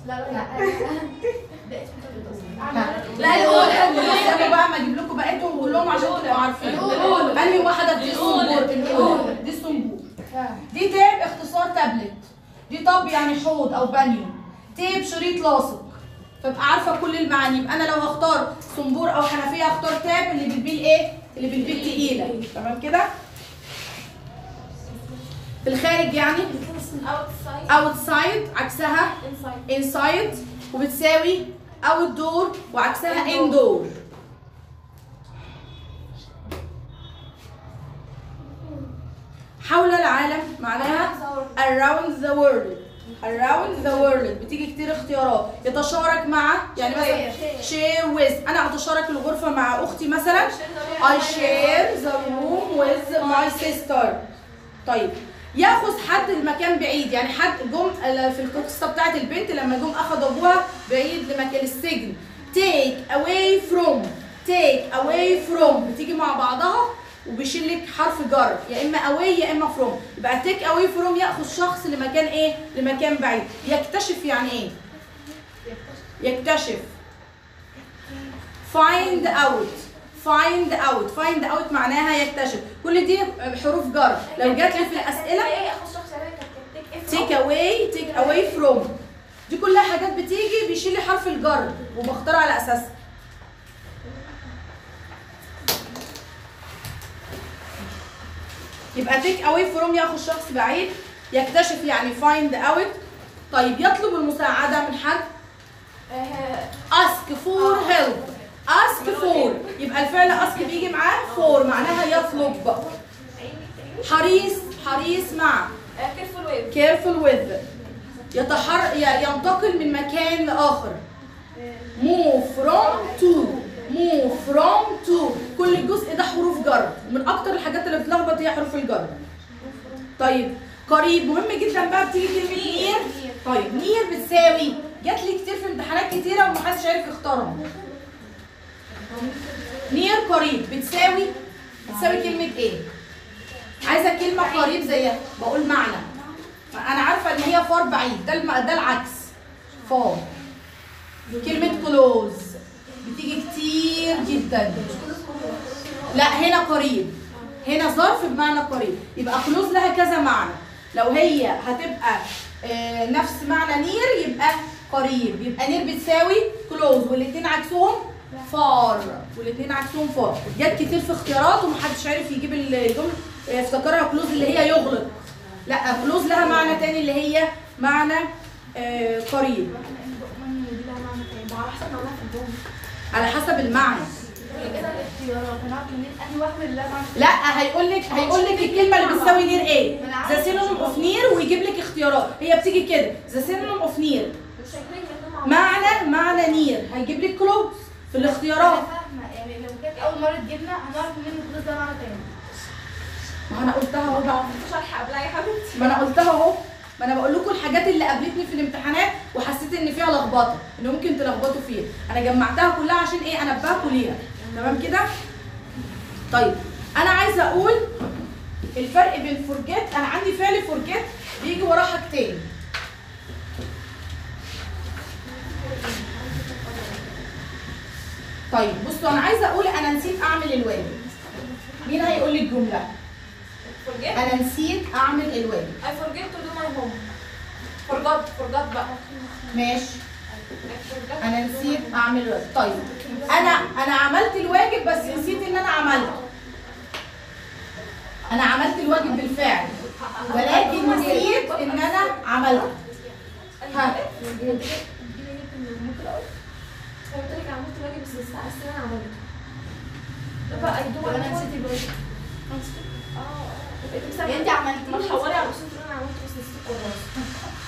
Speaker 1: لا الاول بقى ما اجيب لكم بقيتهم كلهم عشان تبقوا عارفين. انهي واحده؟ دي الصنبور. دي الصنبور. دي تاب اختصار تابلت. دي طب يعني حوض او بانيو. تيب شريط لاصق. فابقى عارفه كل المعاني. يبقى انا لو هختار صنبور او حنفيه هختار تاب اللي بتبيل ايه؟ اللي بتبيل تقيله. تمام كده؟ في الخارج يعني outside عكسها inside وبتساوي outdoor وعكسها indoor. حول العالم معناها around the world. around the world بتيجي كتير اختيارات. يتشارك مع، يعني مثلا share with، انا اتشارك الغرفه مع اختي مثلا I share the room with my sister. طيب ياخذ حد المكان بعيد، يعني حد جم في القصه بتاعت البنت لما جم اخذوا ابوها بعيد لمكان السجن. take away from. take away from بتيجي مع بعضها وبيشيل لك حرف جر، يا اما away يا اما from. يبقى take away from ياخذ شخص لمكان ايه؟ لمكان بعيد. يكتشف يعني ايه؟ يكتشف. find out. find out. find out معناها يكتشف. كل دي حروف جر. لو جات لي في الاسئله take away take away from، دي كلها حاجات بتيجي بيشيل لي حرف الجر وبختار على اساسها. يبقى take away from ياخذ شخص بعيد. يكتشف يعني find out. طيب يطلب المساعده من حد. ask for help. ask for يبقى الفعل ask بيجي معاه for معناها يطلب. حريص. حريص مع careful with. ينتقل من مكان لآخر. move from to. move from to كل الجزء ده حروف جر، ومن أكتر الحاجات اللي بتلخبط هي حروف الجر. طيب قريب مهم جدا بقى بتيجي كلمة نير. طيب نير بتساوي، جات لي كتير في امتحانات كتيرة ومحدش عارف يختارها. نير قريب بتساوي كلمة ايه؟ عايزة كلمة قريب زيها، بقول معنى. أنا عارفة إن هي فار بعيد، ده العكس. فار. كلمة كلوز بتيجي كتير جدا. لا هنا قريب، هنا ظرف بمعنى قريب. يبقى كلوز لها كذا معنى. لو هي هتبقى نفس معنى نير يبقى قريب. يبقى نير بتساوي كلوز والاثنين عكسهم فار، والاثنين عكسهم فار. جت كتير في اختيارات ومحدش عارف يجيب الجمله، افتكرها كلوز اللي هي يغلق. لا كلوز لها معنى تاني اللي هي معنى قريب. على حسب المعنى. لا هيقول لك الكلمه اللي بتساوي نير ايه؟ ذا سينونيم اوف نير ويجيب لك اختيارات. هي بتيجي كده ذا سينونيم اوف نير معنى نير، هيجيب لك كلوز في الاختيارات.
Speaker 2: يعني لو كانت اول مره تجيبنا هنعرف منين كلوز ده معنى تاني.
Speaker 1: ما انا قلتها اهو بقى.
Speaker 2: شرح قبلها يا حبيبتي.
Speaker 1: ما انا قلتها اهو. ما انا بقول لكم الحاجات اللي قابلتني في الامتحانات وحسيت ان فيها لخبطه، ان ممكن تلخبطوا فيها، انا جمعتها كلها عشان ايه؟ انبهكم ليها. تمام كده؟ طيب انا عايزه اقول الفرق بين فورجيت، انا عندي فعل فورجيت بيجي وراه حاجتين. طيب بصوا انا عايزه اقول انا نسيت اعمل الواجب. مين هيقول لي الجمله؟ انا نسيت اعمل الواجب.
Speaker 2: I forget to do my home. forgot بقى.
Speaker 1: ماشي. انا نسيت اعمل الواجب. طيب انا عملت الواجب بس نسيت ان انا عملته. انا عملت الواجب بالفعل ولكن نسيت ان انا عملته. ها
Speaker 2: قلت لك عملت الواجب بس لسه انا عملته. ده بقى يدوب انا نسيت الواجب.
Speaker 3: انت عملتيه.
Speaker 2: ما تحوري على الاستاذ اللي انا عملته بس نسيت الكراسه.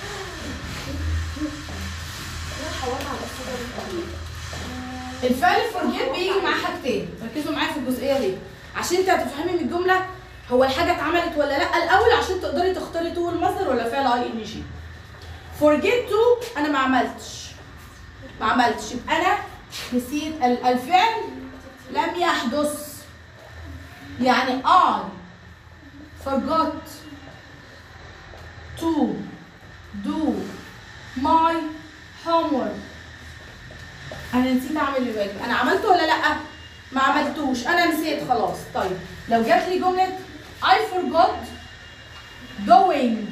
Speaker 2: انا حورت على الاستاذ.
Speaker 1: الفعل فورجيت بيجي معاه حاجتين، ركزوا معايا في الجزئيه دي عشان انت هتفهمي من الجمله هو الحاجه اتعملت ولا لا الاول عشان تقدري تختاري تو المصدر ولا فعل اي ان جي. فورجيت تو انا ما عملتش يبقى انا نسيت الفعل لم يحدث. يعني I forgot to do my homework. انا نسيت اعمل الواجب. انا عملته ولا لا؟ ما عملتوش، انا نسيت خلاص. طيب لو جات لي جمله I forgot doing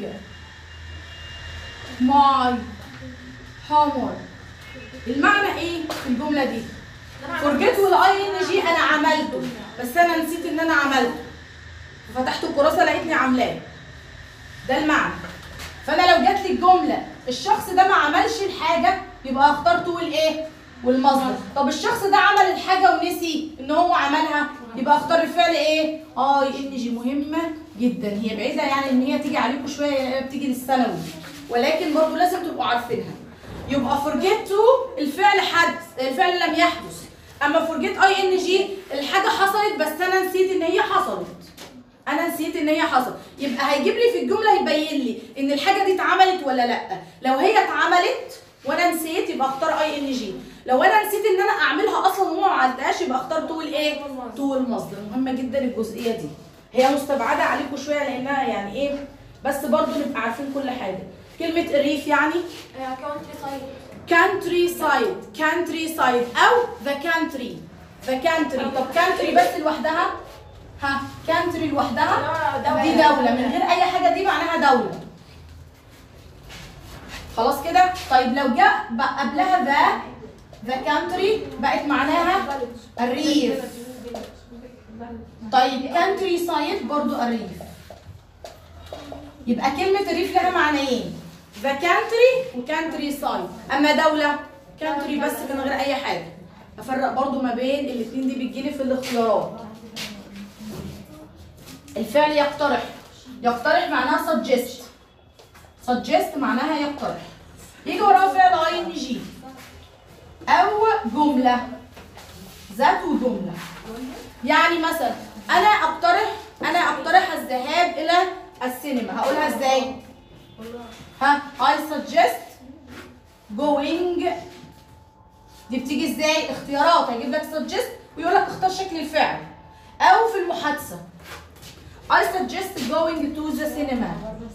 Speaker 1: my homework، المعنى ايه في الجمله دي؟ forget والاي ان جي انا عملته بس انا نسيت ان انا عملته، فتحت الكراسه لقيتني عاملاه، ده المعنى. فانا لو جات لي الجمله الشخص ده ما عملش الحاجه يبقى اختار تو الايه؟ والمصدر. طب الشخص ده عمل الحاجه ونسي ان هو عملها يبقى اختار الفعل ايه؟ اي ان جي. مهمه جدا، هي بعيده يعني ان هي تيجي عليكم شويه، بتيجي للثانوي ولكن برضه لازم تبقوا عارفينها. يبقى forget to الفعل حدث، الفعل لم يحدث. اما forget اي ان جي الحاجه حصلت بس انا نسيت ان هي حصلت. يبقى هيجيب لي في الجمله يبين لي ان الحاجه دي اتعملت ولا لا. لو هي اتعملت وانا نسيت يبقى اختار اي ان جي، لو انا نسيت ان انا اعملها اصلا وما عملتهاش يبقى اختار تو الايه؟ تو المصدر. مهمه جدا الجزئيه دي، هي مستبعده عليكم شويه لانها يعني ايه، بس برضو نبقى عارفين كل حاجه. كلمه الريف يعني country side او the country. طب country بس لوحدها؟ ها country لوحدها دي دوله من غير اي حاجه، دي معناها دوله. خلاص كده؟ طيب لو جاء قبلها the country بقت معناها الريف. طيب country side برضو الريف. يبقى كلمة الريف لها معنيين، the country و country side. أما دولة country بس من غير أي حاجة. أفرق برضو ما بين الاتنين، دي بتجيلي في الاختيارات. الفعل يقترح معناها suggest معناها يقترح، يجي وراها فعل اي ان جي او جمله ذات وجمله. يعني مثلا انا اقترح الذهاب الى السينما، هقولها ازاي؟ ها I suggest going، دي بتيجي ازاي؟ اختيارات، هيجيب لك suggest ويقول لك اختار شكل الفعل. او في المحادثه I suggest going to the cinema.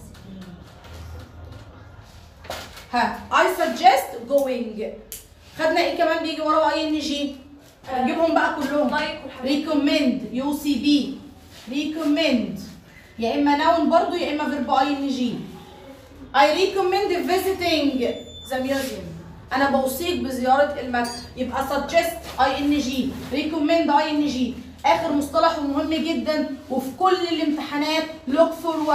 Speaker 1: ها I suggest going. خدنا ايه كمان بيجي وراه اي ان جي؟ نجيبهم بقى كلهم. recommend UCB recommend، يا اما noun برضو يا اما verb اي ان جي. I recommend visiting the museum، انا بوصيك بزياره المتحف. يبقى suggest اي ان جي، recommend اي ان جي. اخر مصطلح ومهم جدا وفي كل الامتحانات look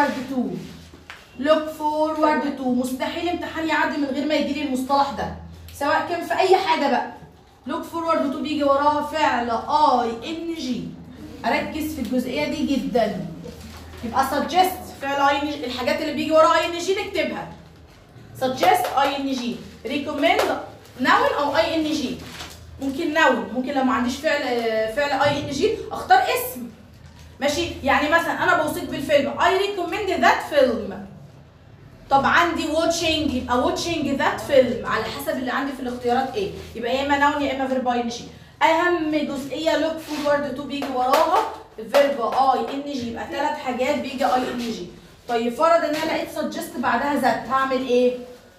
Speaker 1: forward to. مستحيل امتحان يعدي من غير ما يجيلي المصطلح ده سواء كان في اي حاجه بقى. look forward to بيجي وراها فعل اي ان جي، اركز في الجزئيه دي جدا. يبقى suggest فعل اي ان جي، الحاجات اللي بيجي وراها اي ان جي نكتبها. suggest اي ان جي، recommend noun او اي ان جي. ممكن noun، ممكن لو ما عنديش فعل اي ان جي اختار اسم. ماشي؟ يعني مثلا انا بوصيك بالفيلم I recommend that film. طب عندي watching، يبقى watching ذات فيلم على حسب اللي عندي في الاختيارات ايه، يبقى يا اما noun يا اما verb ing. اهم جزئيه look forward to بيجي وراها verb ing، يبقى 3 حاجات بيجي ing. طيب فرض ان انا لقيت suggest بعدها ذات، هعمل ايه؟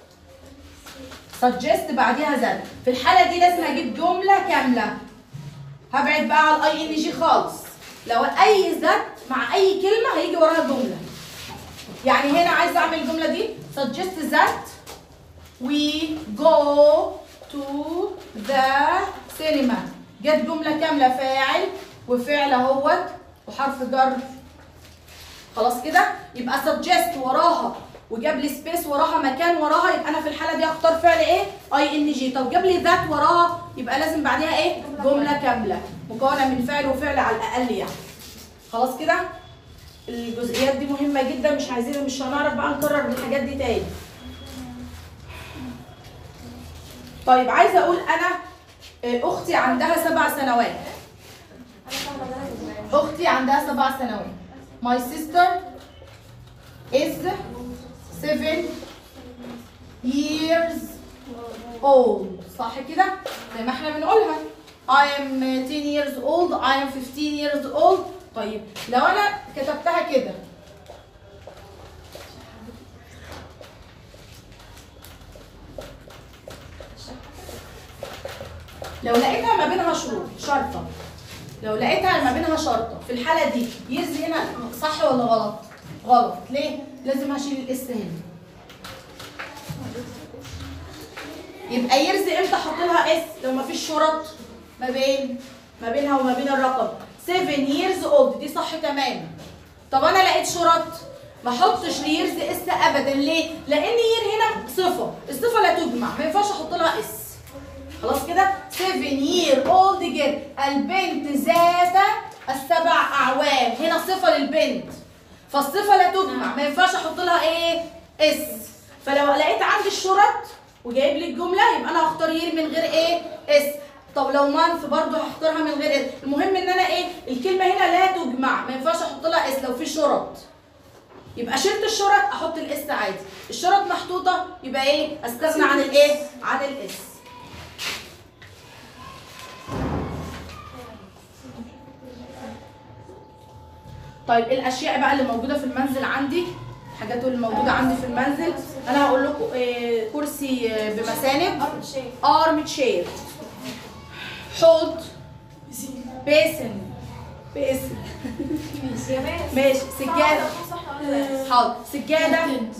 Speaker 1: suggest بعديها ذات، في الحاله دي لازم اجيب جمله كامله. هبعد بقى على الاي ان جي خالص، لو اي ذات مع اي كلمه هيجي وراها جمله. يعني هنا عايزه اعمل الجمله دي suggest that we go to the cinema، جت جمله كامله فاعل وفعل اهوت وحرف جر. خلاص كده يبقى suggest وراها وجاب لي سبيس وراها مكان وراها، يبقى انا في الحاله دي هختار فعل ايه؟ اي ان جي. طب جاب لي ذات وراها يبقى لازم بعديها ايه؟ جمله كامله مكونه من فعل وفعل على الاقل يعني. خلاص كده؟ الجزئيات دي مهمه جدا، مش هنعرف بقى نكرر الحاجات دي تاني. طيب عايزه اقول انا اختي عندها 7 سنوات. اختي عندها 7 سنوات. My sister is 7 years old. صح كده؟ زي ما احنا بنقولها. I am 10 years old. I am 15 years old. طيب لو انا كتبتها كده لو لقيتها ما بينها شرطه، لو لقيتها ما بينها شرطه في الحاله دي يرزي هنا صح ولا غلط؟ غلط. ليه؟ لازم هشيل الاس هنا. يبقى يرزي امتى احط لها اس؟ لو ما فيش شرط ما بينها وما بين الرقم. 7 years old دي صح تمام. طب انا لقيت شرط ما احطش ليرزي اس ابدا. ليه؟ لان ير هنا صفه، الصفه لا تجمع، ما ينفعش احط لها اس. خلاص كده؟ 7 year old girl، البنت ذات ال7 أعوام، هنا صفه للبنت فالصفه لا تجمع، ما ينفعش احط لها ايه؟ اس. فلو لقيت عندي الشرط وجايب لي الجمله يبقى انا هختار ير من غير ايه؟ اس. طب لو مانث برضه هختارها من غير اس. المهم ان انا ايه؟ الكلمه هنا لا تجمع، ما ينفعش احط لها اس لو في شرط. يبقى شلت الشرط احط الاس عادي، الشرط محطوطه يبقى ايه؟ استغنى عن الايه؟ عن الاس. طيب ايه الاشياء بقى اللي موجوده في المنزل عندي؟ الحاجات اللي موجوده عندي في المنزل انا هقول لكم كرسي بمساند، ارم تشير، حوض، باسن ماشي، سجاده، حاضر، سجاده،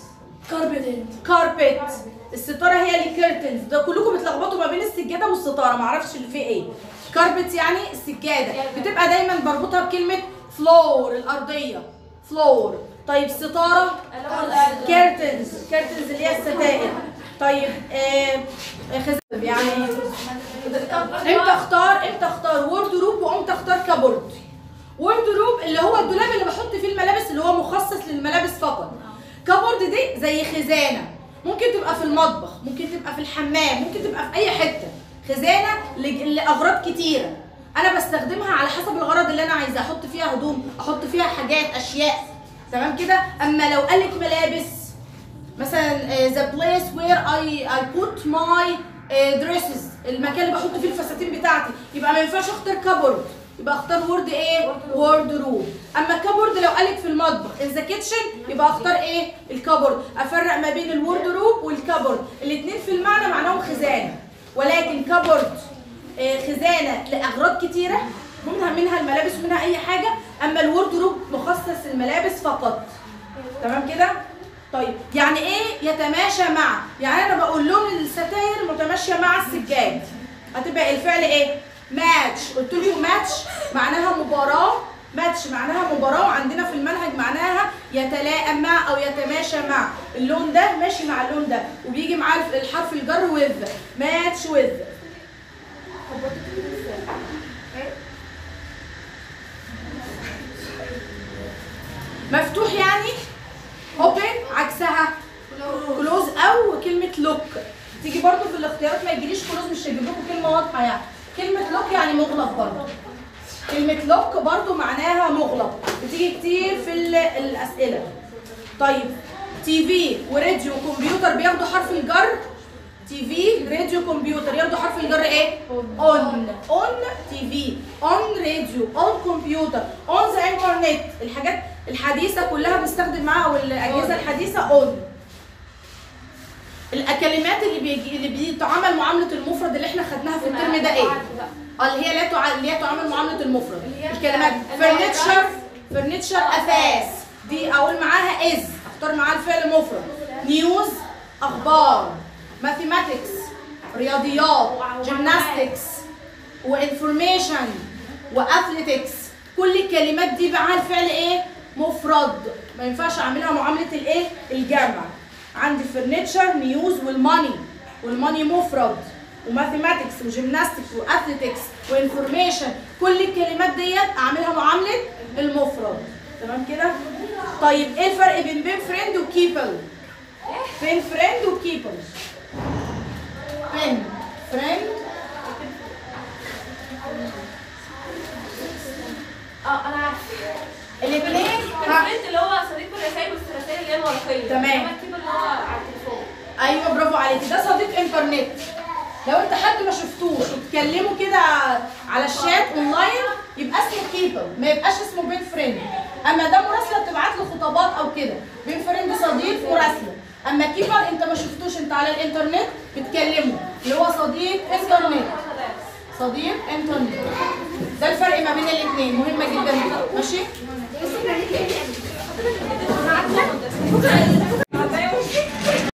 Speaker 1: كاربت، الستاره هي اللي كيرتنز. ده كلكم بتلخبطوا ما بين السجاده والستاره، معرفش اللي فيه ايه. كاربت يعني السجاده بتبقى دايما بربطها بكلمه فلور، الارضيه، فلور. طيب ستاره كيرتنز اللي هي الستائر. طيب خزانه يعني امتى اختار ووردروب وامتى اختار كابورد. ووردروب اللي هو الدولاب اللي بحط فيه الملابس اللي هو مخصص للملابس فقط. كابورد دي زي خزانه، ممكن تبقى في المطبخ، ممكن تبقى في الحمام، ممكن تبقى في اي حته. خزانه لاغراض كتيره انا بستخدمها على حسب الغرض اللي انا عايزاه، احط فيها هدوم، احط فيها حاجات، اشياء، تمام كده. اما لو قالك ملابس مثلا the place where I put my dresses، المكان اللي بحط فيه الفساتين بتاعتي، يبقى ما ينفعش اختار كابورد، يبقى اختار وورد ايه؟ ووردروب. اما كابورد لو قالك في المطبخ in the kitchen يبقى اختار ايه؟ الكابورد. افرق ما بين الووردروب والكابورد، الاثنين في المعنى معناهم خزانه، ولكن كابورد خزانه لاغراض كتيره، منها الملابس ومنها اي حاجه، اما الووردروب مخصص الملابس فقط. تمام كده؟ طيب يعني ايه يتماشى مع؟ يعني انا بقول لون الستاير متماشيه مع السجاد، هتبقى الفعل ايه؟ ماتش. قلت لكم ماتش معناها مباراه، ماتش معناها مباراه، وعندنا في المنهج معناها يتلائم مع او يتماشى مع. اللون ده ماشي مع اللون ده، وبيجي معاه الحرف الجر with، ماتش with. مفتوح يعني open، عكسها كلوز او كلمه لوك. تيجي برضو في الاختيارات ما يجيليش كلوز، مش هجيب لكم كلمه واضحه يعني. كلمه لوك يعني مغلق برضو، كلمه لوك برضو معناها مغلق، بتيجي كتير في الاسئله. طيب تي في وراديو وكمبيوتر بياخدوا حرف الجر. تي في راديو كمبيوتر ياخدوا حرف الجر ايه؟ اون. اون تي في، اون راديو، اون كمبيوتر، اون ذا انترنت. الحاجات الحديثه كلها بنستخدم معاها، او الاجهزه الحديثه اون. الكلمات اللي بيتعامل معامله المفرد اللي احنا خدناها في الترم ده ايه؟ اللي هي اللي هي تعامل معامله المفرد. الكلمات فرنتشر، فرنتشر اثاث، دي اقول معاها از، اختار معاها الفعل مفرد. نيوز اخبار، ماثيماتكس رياضيات، جيمناستكس وانفورميشن واثليتكس. كل الكلمات دي معاها الفعل ايه؟ مفرد، ما ينفعش اعملها معامله الايه؟ الجمع. عندي فرنتشر، نيوز، والماني مفرد، وماثيماتكس وجيمناستكس واثليتكس وانفورميشن. كل الكلمات ديت اعملها معامله المفرد. تمام كده؟ طيب ايه الفرق بين فريند وكيبل؟ بين فريند وكيبل. بين فريند
Speaker 2: انا عارفه
Speaker 1: الاثنين
Speaker 2: الفريند اللي هو صديق الرسائل والرسائل اللي هي الورقيه.
Speaker 1: تمام.
Speaker 2: الكيبل اللي هو على التليفون.
Speaker 1: ايوه برافو عليكي، ده صديق انترنت. لو انت حد ما شفتوش وتكلموا كده على الشات اونلاين يبقى اسمه كيبل، ما يبقاش اسمه بين فريند. اما ده مراسله بتبعت له خطابات او كده، بين فريند صديق مراسله. اما كيبل انت ما شفتوش، انت على الانترنت بتكلمه، اللي هو صديق انترنت. صديق انترنت، ده الفرق ما بين الاثنين، مهمه جدا. ماشي؟